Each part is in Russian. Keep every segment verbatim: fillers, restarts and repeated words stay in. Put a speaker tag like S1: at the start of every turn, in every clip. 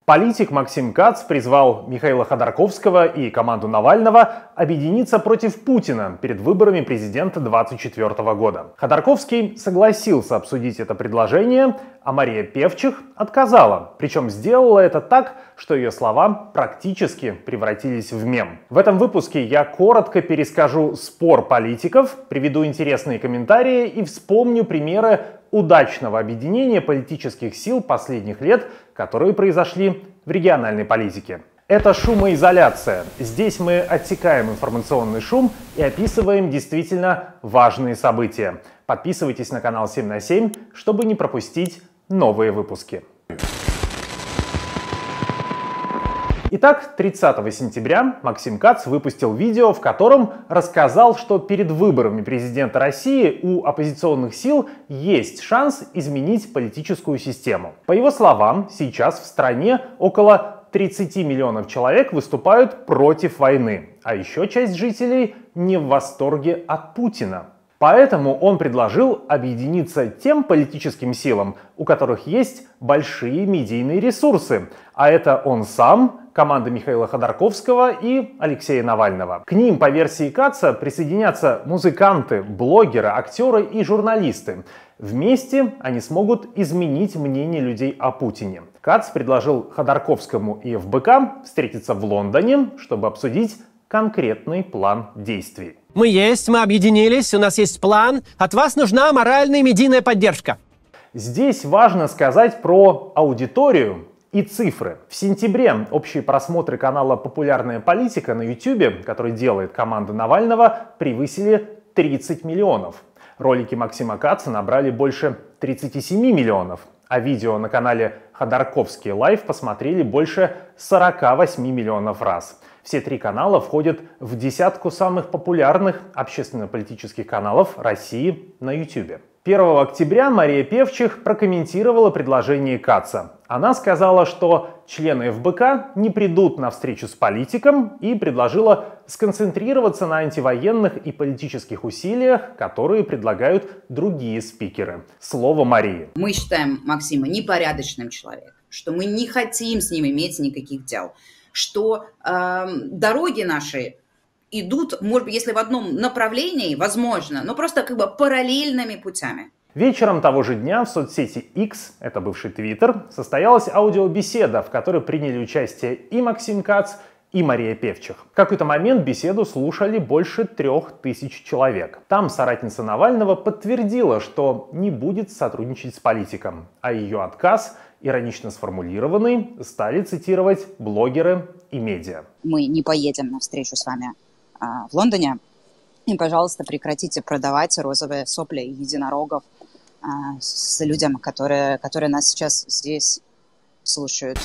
S1: Политик Максим Кац призвал Михаила Ходорковского и команду Навального объединиться против Путина перед выборами президента две тысячи двадцать четвёртого года. Ходорковский согласился обсудить это предложение, а Мария Певчих отказала. Причем сделала это так, что ее слова практически превратились в мем. В этом выпуске я коротко перескажу спор политиков, приведу интересные комментарии и вспомню примеры удачного объединения политических сил последних лет, которые произошли в региональной политике. Это шумоизоляция. Здесь мы отсекаем информационный шум и описываем действительно важные события. Подписывайтесь на канал семь на семь, чтобы не пропустить новые выпуски. Итак, тридцатого сентября Максим Кац выпустил видео, в котором рассказал, что перед выборами президента России у оппозиционных сил есть шанс изменить политическую систему. По его словам, сейчас в стране около тридцати миллионов человек выступают против войны, а еще часть жителей не в восторге от Путина. Поэтому он предложил объединиться тем политическим силам, у которых есть большие медийные ресурсы, а это он сам, команда Михаила Ходорковского и Алексея Навального. К ним, по версии Каца, присоединятся музыканты, блогеры, актеры и журналисты. Вместе они смогут изменить мнение людей о Путине. Кац предложил Ходорковскому и эф бэ ка встретиться в Лондоне, чтобы обсудить конкретный план действий.
S2: Мы есть, мы объединились, у нас есть план. От вас нужна моральная и медийная поддержка.
S1: Здесь важно сказать про аудиторию и цифры. В сентябре общие просмотры канала «Популярная политика» на ютубе, который делает команда Навального, превысили тридцать миллионов. Ролики Максима Каца набрали больше тридцати семи миллионов, а видео на канале «Ходорковский лайв» посмотрели больше сорока восьми миллионов раз. Все три канала входят в десятку самых популярных общественно-политических каналов России на ютубе. первого октября Мария Певчих прокомментировала предложение Каца. Она сказала, что члены эф бэ ка не придут на встречу с политиком и предложила сконцентрироваться на антивоенных и политических усилиях, которые предлагают другие спикеры. Слово Марии.
S3: Мы считаем Максима непорядочным человеком, что мы не хотим с ним иметь никаких дел, что э, дороги наши идут, может быть, если в одном направлении, возможно, но просто как бы параллельными путями.
S1: Вечером того же дня в соцсети X, это бывший Twitter, состоялась аудиобеседа, в которой приняли участие и Максим Кац, и Мария Певчих. В какой-то момент беседу слушали больше трех тысяч человек. Там соратница Навального подтвердила, что не будет сотрудничать с политиком, а ее отказ, иронично сформулированный, стали цитировать блогеры и медиа.
S4: Мы не поедем на встречу с вами а, в Лондоне. И, пожалуйста, прекратите продавать розовые сопли и единорогов а, с людям, которые, которые нас сейчас здесь слушают.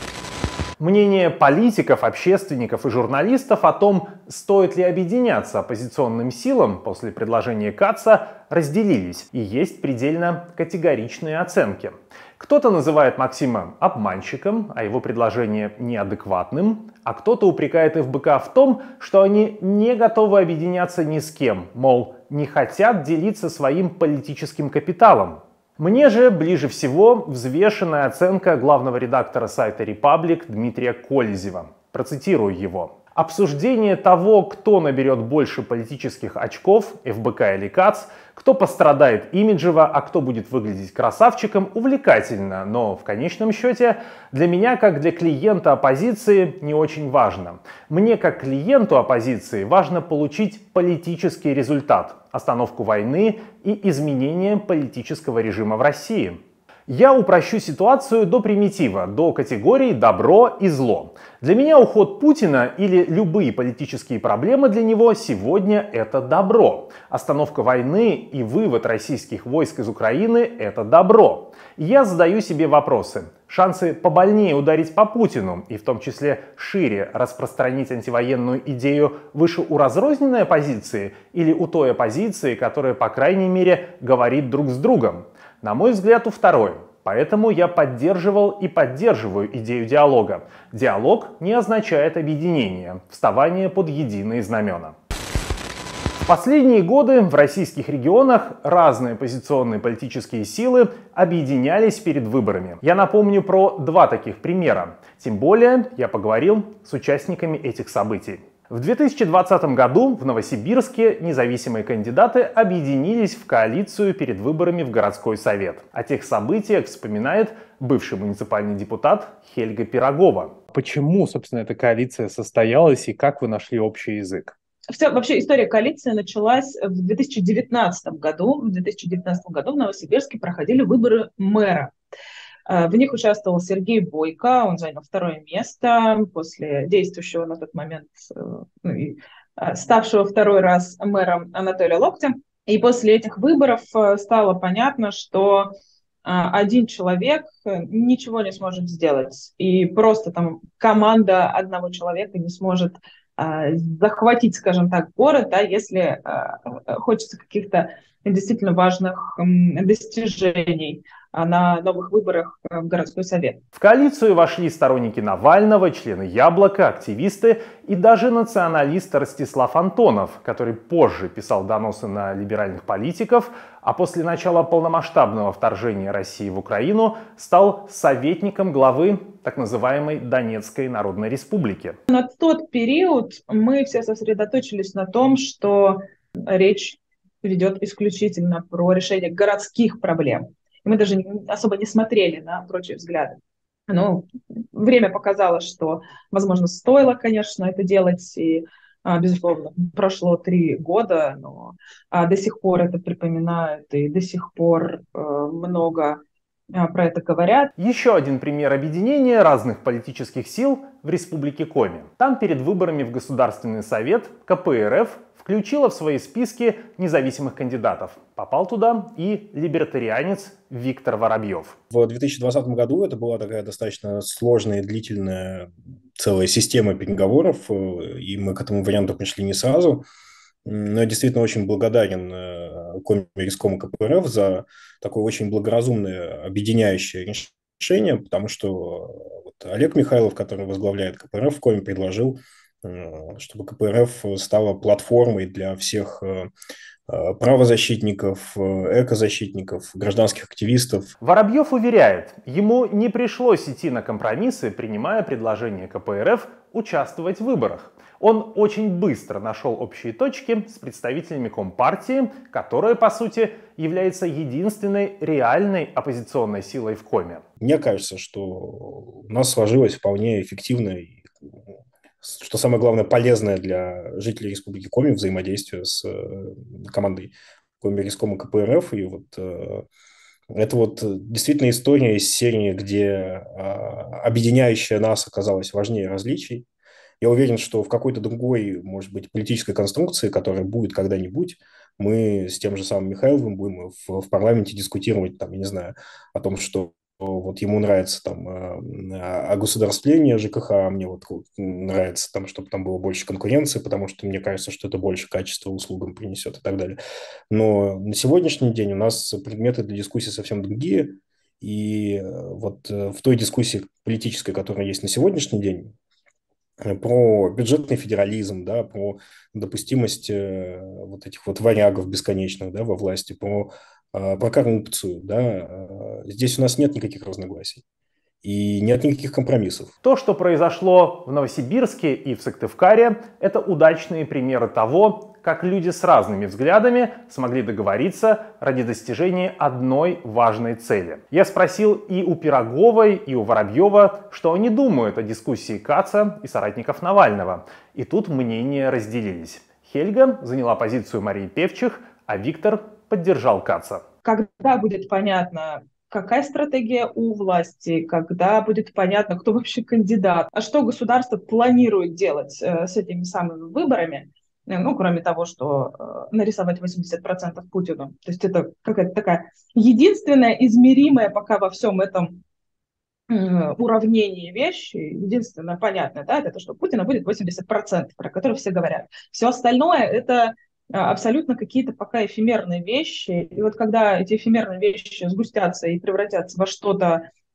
S1: Мнения политиков, общественников и журналистов о том, стоит ли объединяться оппозиционным силам после предложения Каца, разделились, и есть предельно категоричные оценки. Кто-то называет Максима обманщиком, а его предложение неадекватным, а кто-то упрекает эф бэ ка в том, что они не готовы объединяться ни с кем, мол, не хотят делиться своим политическим капиталом. Мне же ближе всего взвешенная оценка главного редактора сайта «Репаблик» Дмитрия Колезева. Процитирую его. Обсуждение того, кто наберет больше политических очков, эф бэ ка или Кац, кто пострадает имиджево, а кто будет выглядеть красавчиком, увлекательно, но в конечном счете для меня, как для клиента оппозиции, не очень важно. Мне, как клиенту оппозиции, важно получить политический результат, остановку войны и изменение политического режима в России. Я упрощу ситуацию до примитива, до категорий добро и зло. Для меня уход Путина или любые политические проблемы для него сегодня это добро. Остановка войны и вывод российских войск из Украины это добро. Я задаю себе вопросы. Шансы побольнее ударить по Путину и в том числе шире распространить антивоенную идею выше у разрозненной оппозиции или у той оппозиции, которая, по крайней мере, говорит друг с другом? На мой взгляд, у второй. Поэтому я поддерживал и поддерживаю идею диалога. Диалог не означает объединение, вставание под единые знамена. В последние годы в российских регионах разные оппозиционные политические силы объединялись перед выборами. Я напомню про два таких примера. Тем более я поговорил с участниками этих событий. В две тысячи двадцатом году в Новосибирске независимые кандидаты объединились в коалицию перед выборами в городской совет. О тех событиях вспоминает бывший муниципальный депутат Хельга Пирогова. Почему, собственно, эта коалиция состоялась и как вы нашли общий язык?
S5: Вся, вообще история коалиции началась в две тысячи девятнадцатом году. В две тысячи девятнадцатом году в Новосибирске проходили выборы мэра. В них участвовал Сергей Бойко, он занял второе место после действующего на тот момент, ну, и ставшего второй раз мэром Анатолия Локтя. И после этих выборов стало понятно, что один человек ничего не сможет сделать. И просто там команда одного человека не сможет захватить, скажем так, город, да, если хочется каких-то действительно важных достижений на новых выборах в городской совет.
S1: В коалицию вошли сторонники Навального, члены «Яблока», активисты и даже националист Ростислав Антонов, который позже писал доносы на либеральных политиков, а после начала полномасштабного вторжения России в Украину стал советником главы так называемой Донецкой Народной Республики.
S5: На тот период мы все сосредоточились на том, что речь ведет исключительно про решение городских проблем. И мы даже особо не смотрели на прочие взгляды. Но время показало, что, возможно, стоило, конечно, это делать. И, безусловно, прошло три года, но до сих пор это припоминают и до сих пор много про это говорят.
S1: Еще один пример объединения разных политических сил в Республике Коми. Там перед выборами в Государственный совет ка пэ эр эф включила в свои списки независимых кандидатов. Попал туда и либертарианец Виктор Воробьев.
S6: В две тысячи двадцатом году это была такая достаточно сложная и длительная целая система переговоров, и мы к этому варианту пришли не сразу. Но я действительно очень благодарен Коми-Рискому ка пэ эр эф за такое очень благоразумное объединяющее решение, потому что вот Олег Михайлов, который возглавляет ка пэ эр эф в Коми, предложил, чтобы ка пэ эр эф стала платформой для всех правозащитников, экозащитников, гражданских активистов.
S1: Воробьев уверяет, ему не пришлось идти на компромиссы, принимая предложение ка пэ эр эф участвовать в выборах. Он очень быстро нашел общие точки с представителями Компартии, которая, по сути, является единственной реальной оппозиционной силой в Коми.
S6: Мне кажется, что у нас сложилось вполне эффективно и, что самое главное, полезное для жителей Республики Коми взаимодействие с командой Коми-Рискома ка пэ эр эф. И вот э, это вот действительно история из серии, где э, объединяющая нас оказалась важнее различий. Я уверен, что в какой-то другой, может быть, политической конструкции, которая будет когда-нибудь, мы с тем же самым Михайловым будем в, в парламенте дискутировать, там, я не знаю, о том, что вот ему нравится там огосударствление жэ ка ха, а мне вот нравится там, чтобы там было больше конкуренции, потому что мне кажется, что это больше качества услугам принесет и так далее. Но на сегодняшний день у нас предметы для дискуссии совсем другие, и вот в той дискуссии политической, которая есть на сегодняшний день, про бюджетный федерализм, да, про допустимость э, вот этих вот варягов бесконечных, да, во власти, про, э, про коррупцию, да, э, здесь у нас нет никаких разногласий и нет никаких компромиссов.
S1: То, что произошло в Новосибирске и в Сыктывкаре, это удачные примеры того, как люди с разными взглядами смогли договориться ради достижения одной важной цели. Я спросил и у Пироговой, и у Воробьева, что они думают о дискуссии Каца и соратников Навального. И тут мнения разделились. Хельга заняла позицию Марии Певчих, а Виктор поддержал Каца.
S5: Когда будет понятно, какая стратегия у власти, когда будет понятно, кто вообще кандидат, а что государство планирует делать э, с этими самыми выборами, ну, кроме того, что э, нарисовать восемьдесят процентов Путину. То есть это какая-то такая единственная измеримая пока во всем этом э, уравнении вещь, единственное понятное, да, это то, что Путина будет восемьдесят процентов, про которые все говорят. Все остальное это абсолютно какие-то пока эфемерные вещи. И вот когда эти эфемерные вещи сгустятся и превратятся во что-то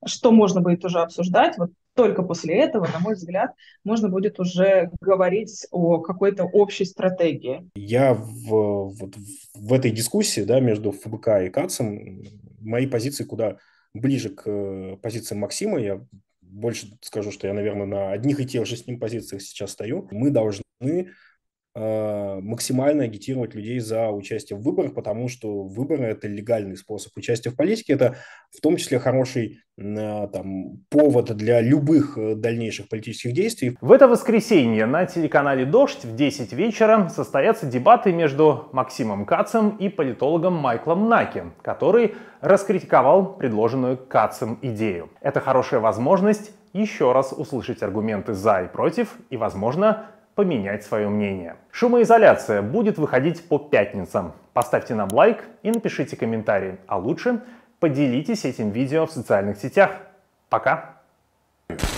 S5: что можно будет уже обсуждать. Вот только после этого, на мой взгляд, можно будет уже говорить о какой-то общей стратегии.
S6: Я в, вот, в этой дискуссии, да, между ФБК и КАЦом, мои позиции куда ближе к позициям Максима. Я больше скажу, что я, наверное, на одних и тех же с ним позициях сейчас стою. Мы должны максимально агитировать людей за участие в выборах, потому что выборы – это легальный способ участия в политике, это в том числе хороший там, повод для любых дальнейших политических действий.
S1: В это воскресенье на телеканале «Дождь» в десять вечера состоятся дебаты между Максимом Кацем и политологом Майклом Наки, который раскритиковал предложенную Кацем идею. Это хорошая возможность еще раз услышать аргументы «за» и «против» и, возможно, поменять свое мнение. Шумоизоляция будет выходить по пятницам. Поставьте нам лайк и напишите комментарий. А лучше поделитесь этим видео в социальных сетях. Пока!